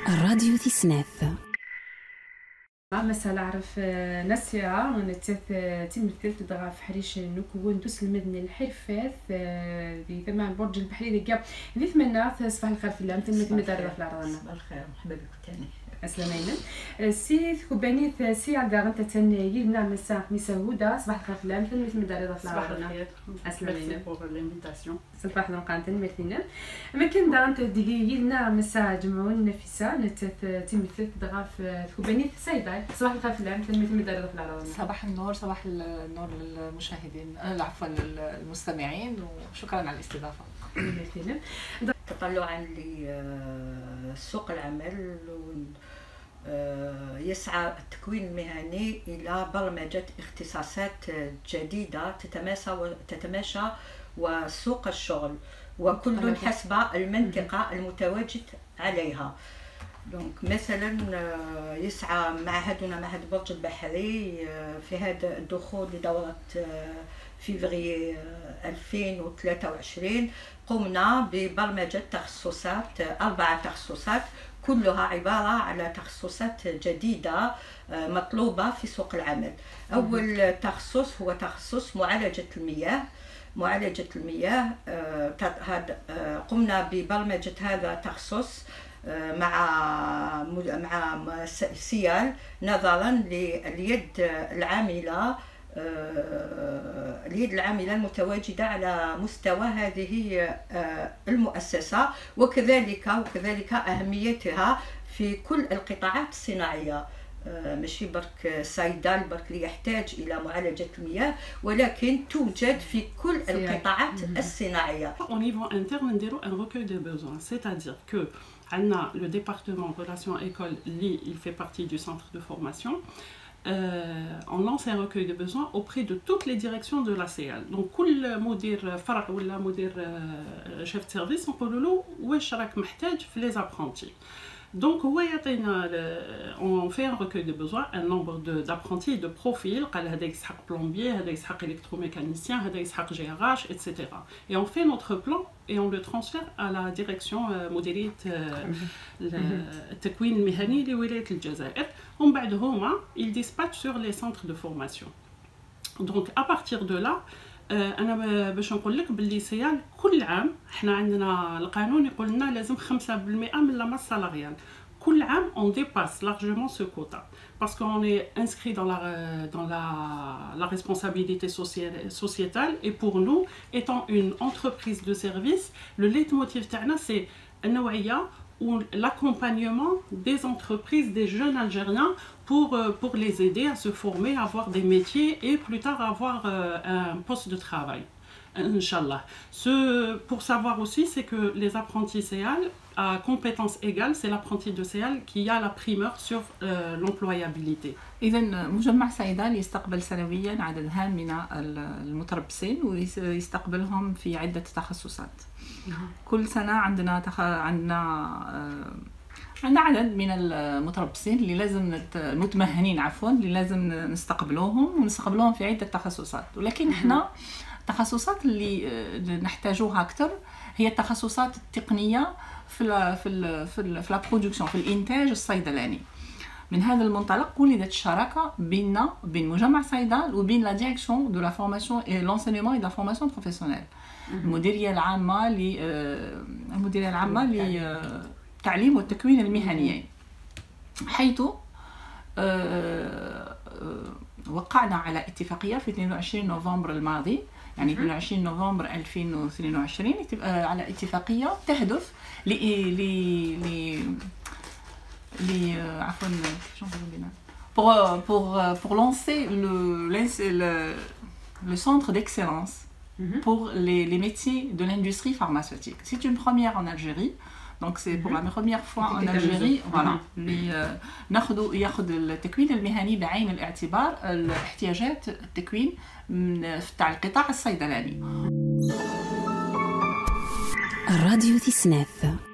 الراديو تسناف مساء عرف نسيا ونتث تمثل تدغى في حريش نكون دوس المدني الحرفاث بثمان برج البحري دقا ذي ثمانية صباح الخير في الله مثل ما دار في العرض صباح الخير مرحبا بك ثاني اسلامين سي كوبانيث سي عند غنت تنيي نعم مساء هدى صباح الخير في الله مثل ما دار في العرض صباح الخير اسلامين pour l'invitation صباح القناه مثلنا ما كان دغنت ديلي نعم مساء جمعون نفيسه نتث تمثل تدغى في كوبانيث سيداي صباح الخير في الله مثل ما دار في العرض صباح النور صباح النور للمشاهدين عفوا للمستمعين وشكرا على الاستضافه. مثلنا تطلعا لسوق العمل يسعى التكوين المهني إلى برمجة اختصاصات جديدة تتماشى وسوق الشغل وكل حسب المنطقة المتواجد عليها. دونك مثلا يسعى معهد برج البحري في هذا الدخول لدورة فيفري 2023 قمنا ببرمجة تخصصات 4 تخصصات كلها عبارة على تخصصات جديدة مطلوبة في سوق العمل. أول تخصص هو تخصص معالجة المياه. قمنا ببرمجة هذا التخصص مع سيال نظرا لليد العاملة المتواجدة على مستوى هذه المؤسسة وكذلك أهميتها في كل القطاعات الصناعية، ماشي برك صيدل برك اللي يحتاج إلى معالجة المياه ولكن توجد في كل القطاعات الصناعية. Au niveau interne, نديرو un recueil de besoins, c'est-à-dire que le département relations école, il fait partie du centre de formation. On lance un recueil de besoins auprès de toutes les directions de la CL. Donc, كل مدير فرع ولا مدير chef de service نقولوا له واش راك محتاج في les apprentis. Donc, on fait un recueil de besoins, un nombre d'apprentis et de profils, هذا يسحق plombier, هذا يسحق électromécanicien, هذا يسحق GRH, etc. Et on fait notre plan et on le transfère à la direction مديرية التكوين المهني لولاية الجزائر. ومن بعد هما ils dispatchent sur les centres de formation. Donc à partir de là انا باش نقول لك باللي سيال كل عام احنا عندنا القانون يقول لنا لازم 5% من لا ماس سالاريال. كل عام on dépasse largement ce quota parce qu'on est inscrit dans la responsabilité sociétale et pour nous étant une entreprise de service le leitmotiv تاعنا c'est النوعية ou l'accompagnement des entreprises, des jeunes Algériens pour les aider à se former, à avoir des métiers et plus tard avoir un poste de travail. Inch'Allah. Pour savoir aussi, c'est que les apprentis CEAL, à compétences égales, c'est l'apprenti de CEAL qui a la primeur sur l'employabilité. إذا مجمع صيدال يستقبل سنويا عدد هام من المتربصين ويستقبلهم في عدة تخصصات. كل سنة عندنا عدد من المتربصين اللي لازم المتمهنين اللي لازم نستقبلوهم في عدة تخصصات، ولكن احنا التخصصات اللي نحتاجوها أكثر هي التخصصات التقنية في لا برودكسيون، في الإنتاج الصيدلاني. من هذا المنطلق ولدت الشراكة بين مجمع صيدال وبين لا ديريكسيون دو لا فورماسيون اي لونسينيمون اي لا فورماسيون بروفيسيونيل، المديرية العامة للتعليم والتكوين المهنيين، حيث وقعنا على اتفاقية في 22 نوفمبر الماضي، يعني 22 نوفمبر 2022 على اتفاقية تهدف pour lancer le centre d'excellence pour les métiers de l'industrie pharmaceutique. C'est une première en Algérie. Donc c'est pour la première fois en Algérie voilà ياخذ التكوين المهني بعين الاعتبار الاحتياجات التكوين تاع القطاع الصيدلاني. الراديو تسناف.